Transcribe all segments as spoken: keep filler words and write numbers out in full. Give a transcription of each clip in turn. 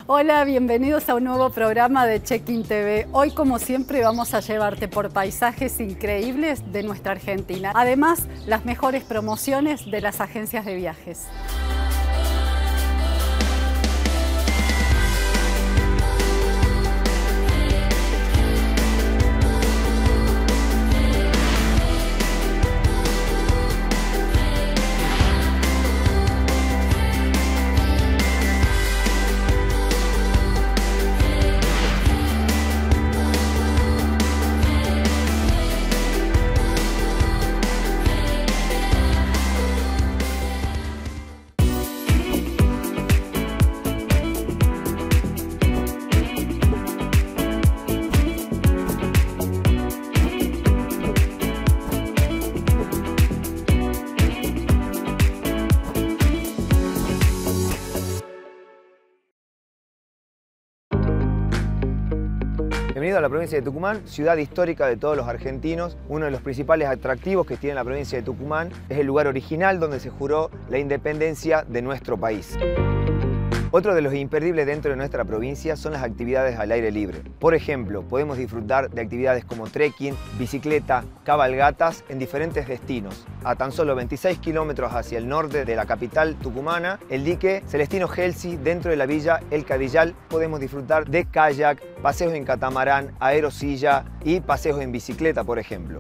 Hola, bienvenidos a un nuevo programa de Check-in T V. Hoy, como siempre, vamos a llevarte por paisajes increíbles de nuestra Argentina. Además, las mejores promociones de las agencias de viajes. Bienvenido a la provincia de Tucumán, ciudad histórica de todos los argentinos. Uno de los principales atractivos que tiene la provincia de Tucumán es el lugar original donde se juró la independencia de nuestro país. Otro de los imperdibles dentro de nuestra provincia son las actividades al aire libre. Por ejemplo, podemos disfrutar de actividades como trekking, bicicleta, cabalgatas en diferentes destinos. A tan solo veintiséis kilómetros hacia el norte de la capital tucumana, el dique Celestino Gelsi, dentro de la villa El Cadillal, podemos disfrutar de kayak, paseos en catamarán, aerosilla y paseos en bicicleta, por ejemplo.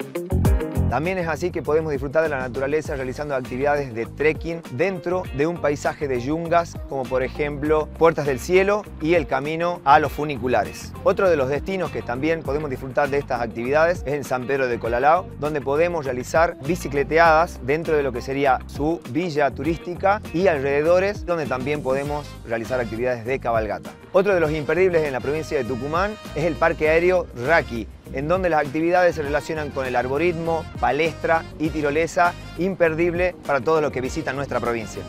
También es así que podemos disfrutar de la naturaleza realizando actividades de trekking dentro de un paisaje de yungas, como por ejemplo Puertas del Cielo y el camino a los funiculares. Otro de los destinos que también podemos disfrutar de estas actividades es en San Pedro de Colalao, donde podemos realizar bicicleteadas dentro de lo que sería su villa turística y alrededores, donde también podemos realizar actividades de cabalgata. Otro de los imperdibles en la provincia de Tucumán es el Parque Aéreo Raqui, en donde las actividades se relacionan con el arborismo, palestra y tirolesa, imperdible para todos los que visitan nuestra provincia.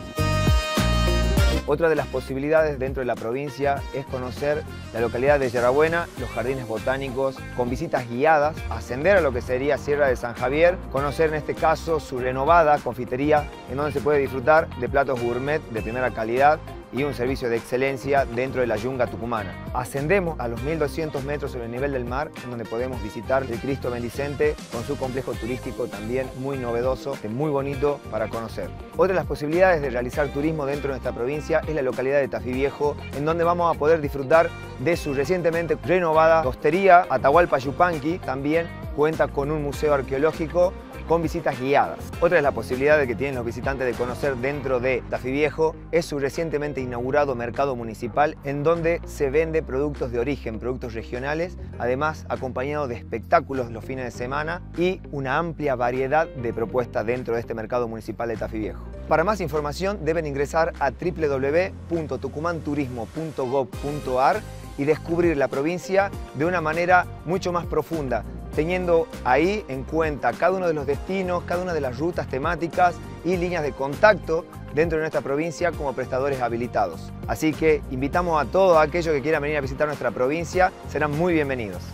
Otra de las posibilidades dentro de la provincia es conocer la localidad de Yerrabuena, los jardines botánicos, con visitas guiadas, ascender a lo que sería Sierra de San Javier, conocer en este caso su renovada confitería, en donde se puede disfrutar de platos gourmet de primera calidad y un servicio de excelencia dentro de la yunga tucumana. Ascendemos a los mil doscientos metros sobre el nivel del mar, en donde podemos visitar el Cristo Bendicente con su complejo turístico también muy novedoso, muy bonito para conocer. Otra de las posibilidades de realizar turismo dentro de nuestra provincia es la localidad de Tafí Viejo, en donde vamos a poder disfrutar de su recientemente renovada hostería Atahualpa Yupanqui. También cuenta con un museo arqueológico con visitas guiadas. Otra de las posibilidades que tienen los visitantes de conocer dentro de Tafí Viejo es su recientemente inaugurado mercado municipal, en donde se vende productos de origen, productos regionales, además acompañado de espectáculos los fines de semana y una amplia variedad de propuestas dentro de este mercado municipal de Tafí Viejo. Para más información deben ingresar a w w w punto tucumanturismo punto gov punto ar y descubrir la provincia de una manera mucho más profunda, teniendo ahí en cuenta cada uno de los destinos, cada una de las rutas temáticas y líneas de contacto dentro de nuestra provincia como prestadores habilitados. Así que invitamos a todos aquellos que quieran venir a visitar nuestra provincia, serán muy bienvenidos.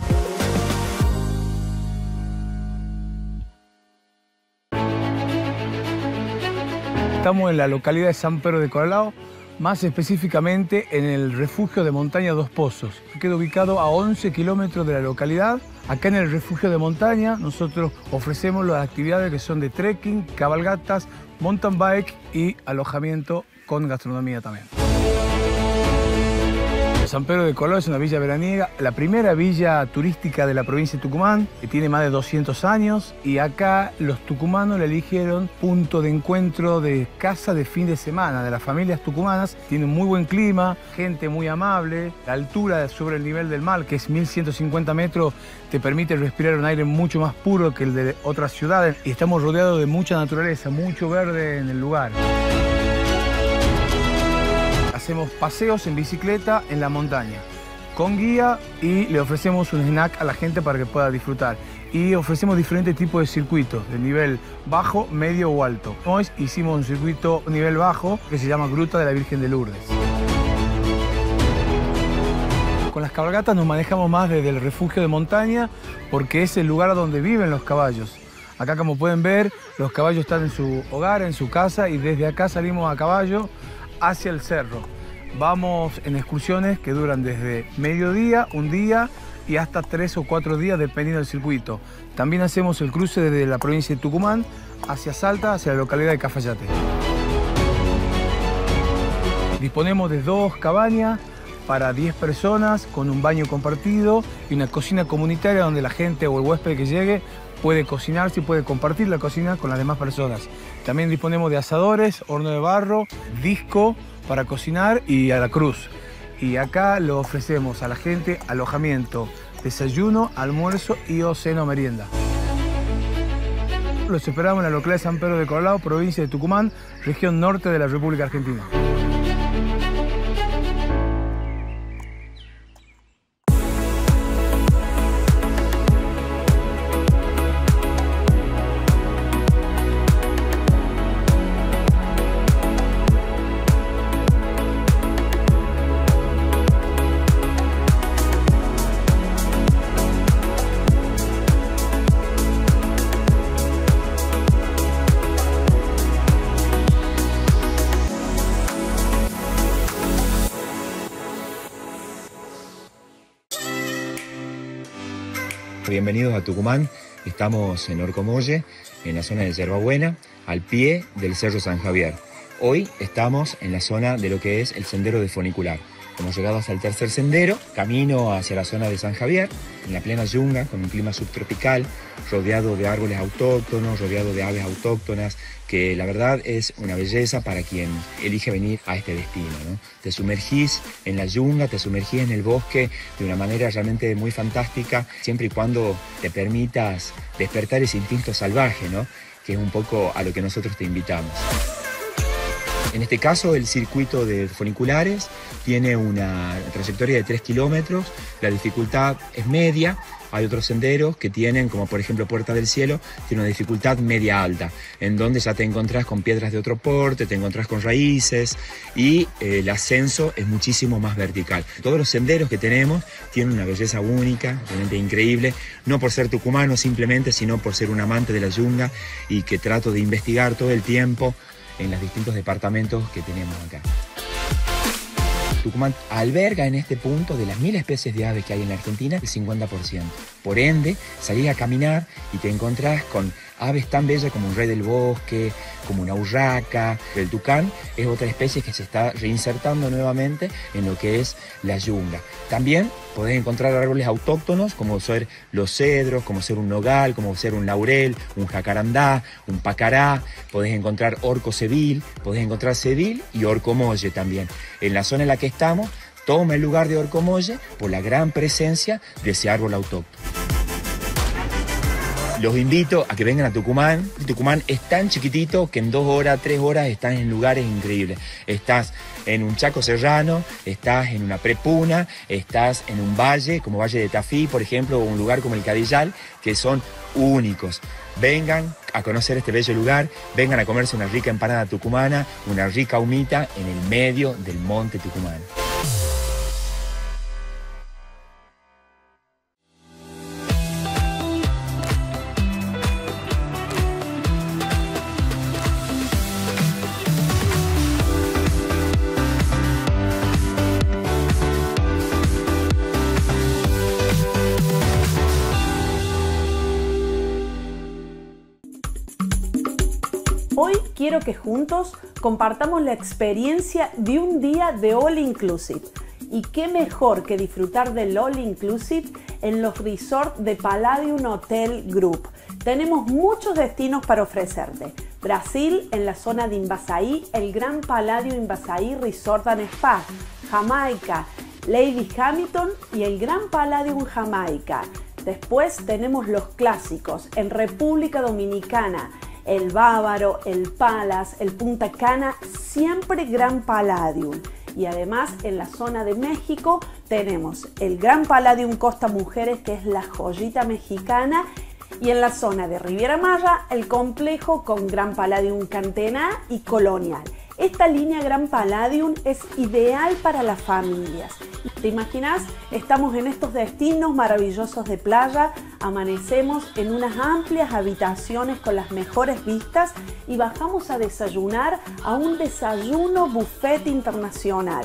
Estamos en la localidad de San Pedro de Colalao, más específicamente en el refugio de montaña Dos Pozos, que queda ubicado a once kilómetros de la localidad. Acá en el refugio de montaña nosotros ofrecemos las actividades que son de trekking, cabalgatas, mountain bike y alojamiento con gastronomía también. San Pedro de Colalao es una villa veraniega, la primera villa turística de la provincia de Tucumán, que tiene más de doscientos años, y acá los tucumanos le eligieron punto de encuentro de casa de fin de semana de las familias tucumanas. Tiene un muy buen clima, gente muy amable, la altura sobre el nivel del mar, que es mil ciento cincuenta metros, te permite respirar un aire mucho más puro que el de otras ciudades, y estamos rodeados de mucha naturaleza, mucho verde en el lugar. Hacemos paseos en bicicleta en la montaña, con guía, y le ofrecemos un snack a la gente para que pueda disfrutar. Y ofrecemos diferentes tipos de circuitos, de nivel bajo, medio o alto. Hoy hicimos un circuito nivel bajo que se llama Gruta de la Virgen de Lourdes. Con las cabalgatas nos manejamos más desde el refugio de montaña porque es el lugar donde viven los caballos. Acá, como pueden ver, los caballos están en su hogar, en su casa, y desde acá salimos a caballo hacia el cerro. Vamos en excursiones que duran desde mediodía, un día y hasta tres o cuatro días dependiendo del circuito. También hacemos el cruce desde la provincia de Tucumán hacia Salta, hacia la localidad de Cafayate. Disponemos de dos cabañas para diez personas con un baño compartido y una cocina comunitaria donde la gente o el huésped que llegue puede cocinarse y puede compartir la cocina con las demás personas. También disponemos de asadores, horno de barro, disco para cocinar y a la cruz. Y acá lo ofrecemos a la gente alojamiento, desayuno, almuerzo y o cena o merienda. Los esperamos en la localidad de San Pedro de Corralao, provincia de Tucumán, región norte de la República Argentina. Bienvenidos a Tucumán, estamos en Orcomolle, en la zona de Yerbabuena, al pie del Cerro San Javier. Hoy estamos en la zona de lo que es el sendero de funicular. Hemos llegado hasta el tercer sendero, camino hacia la zona de San Javier, en la plena yunga, con un clima subtropical, rodeado de árboles autóctonos, rodeado de aves autóctonas, que la verdad es una belleza para quien elige venir a este destino, ¿no? Te sumergís en la yunga, te sumergís en el bosque de una manera realmente muy fantástica, siempre y cuando te permitas despertar ese instinto salvaje, ¿no? Que es un poco a lo que nosotros te invitamos. En este caso, el circuito de funiculares tiene una trayectoria de tres kilómetros, la dificultad es media. Hay otros senderos que tienen, como por ejemplo Puerta del Cielo, tiene una dificultad media-alta, en donde ya te encontrás con piedras de otro porte, te encontrás con raíces y eh, el ascenso es muchísimo más vertical. Todos los senderos que tenemos tienen una belleza única, realmente increíble, no por ser tucumano simplemente, sino por ser un amante de la yunga y que trato de investigar todo el tiempo en los distintos departamentos que tenemos acá. Tucumán alberga en este punto, de las mil especies de aves que hay en la Argentina, el cincuenta por ciento. Por ende, salís a caminar y te encontrás con aves tan bellas como un rey del bosque, como una urraca. El tucán es otra especie que se está reinsertando nuevamente en lo que es la yunga. También podés encontrar árboles autóctonos como ser los cedros, como ser un nogal, como ser un laurel, un jacarandá, un pacará. Podés encontrar orco cedil, podés encontrar cedil y orcomolle también. En la zona en la que estamos, toma el lugar de orcomolle por la gran presencia de ese árbol autóctono. Los invito a que vengan a Tucumán. Tucumán es tan chiquitito que en dos horas, tres horas estás en lugares increíbles. Estás en un chaco serrano, estás en una prepuna, estás en un valle como Valle de Tafí, por ejemplo, o un lugar como el Cadillal, que son únicos. Vengan a conocer este bello lugar, vengan a comerse una rica empanada tucumana, una rica humita en el medio del monte Tucumán. Hoy quiero que juntos compartamos la experiencia de un día de All Inclusive. Y qué mejor que disfrutar del All Inclusive en los resorts de Palladium Hotel Group. Tenemos muchos destinos para ofrecerte. Brasil, en la zona de Invasaí, el Gran Palladium Invasaí Resort and Spa. Jamaica, Lady Hamilton y el Gran Palladium Jamaica. Después tenemos los clásicos en República Dominicana, el Bávaro, el Palace, el Punta Cana, siempre Gran Palladium. Y además en la zona de México tenemos el Gran Palladium Costa Mujeres, que es la joyita mexicana. Y en la zona de Riviera Maya, el complejo con Gran Palladium Cantená y Colonial. Esta línea Gran Palladium es ideal para las familias. ¿Te imaginas? Estamos en estos destinos maravillosos de playa, amanecemos en unas amplias habitaciones con las mejores vistas y bajamos a desayunar a un desayuno buffet internacional.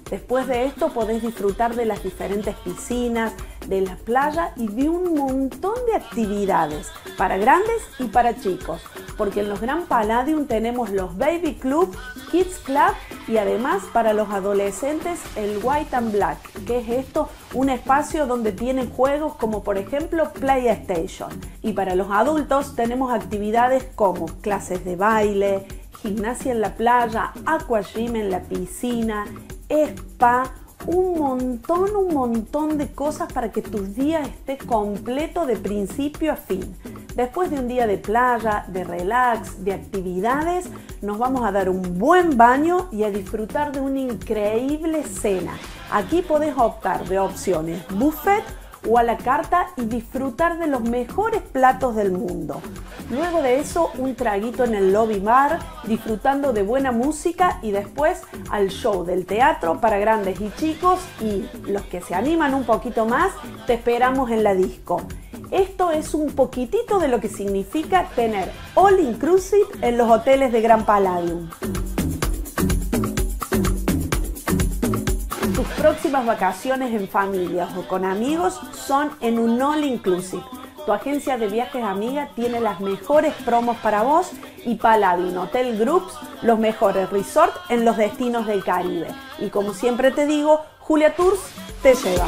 Después de esto podés disfrutar de las diferentes piscinas, de la playa y de un montón de actividades para grandes y para chicos, porque en los Grand Palladium tenemos los Baby Club, Kids Club y además para los adolescentes el White and Black, que es esto, un espacio donde tienen juegos como por ejemplo PlayStation. Y para los adultos tenemos actividades como clases de baile, gimnasia en la playa, aquagym en la piscina, spa, un montón, un montón de cosas para que tu día esté completo de principio a fin. Después de un día de playa, de relax, de actividades, nos vamos a dar un buen baño y a disfrutar de una increíble cena. Aquí podés optar de opciones buffet o a la carta y disfrutar de los mejores platos del mundo. Luego de eso, un traguito en el lobby bar, disfrutando de buena música y después al show del teatro para grandes y chicos, y los que se animan un poquito más, te esperamos en la disco. Esto es un poquitito de lo que significa tener all inclusive en los hoteles de Grand Palladium. Tus próximas vacaciones en familia o con amigos son en un all inclusive. Tu agencia de viajes amiga tiene las mejores promos para vos y Palladium Hotel Groups los mejores resorts en los destinos del Caribe. Y como siempre te digo, Julia Tours te lleva.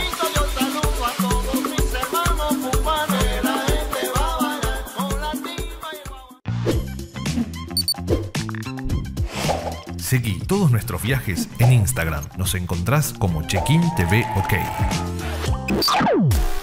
Seguí todos nuestros viajes en Instagram. Nos encontrás como Check-in T V OK.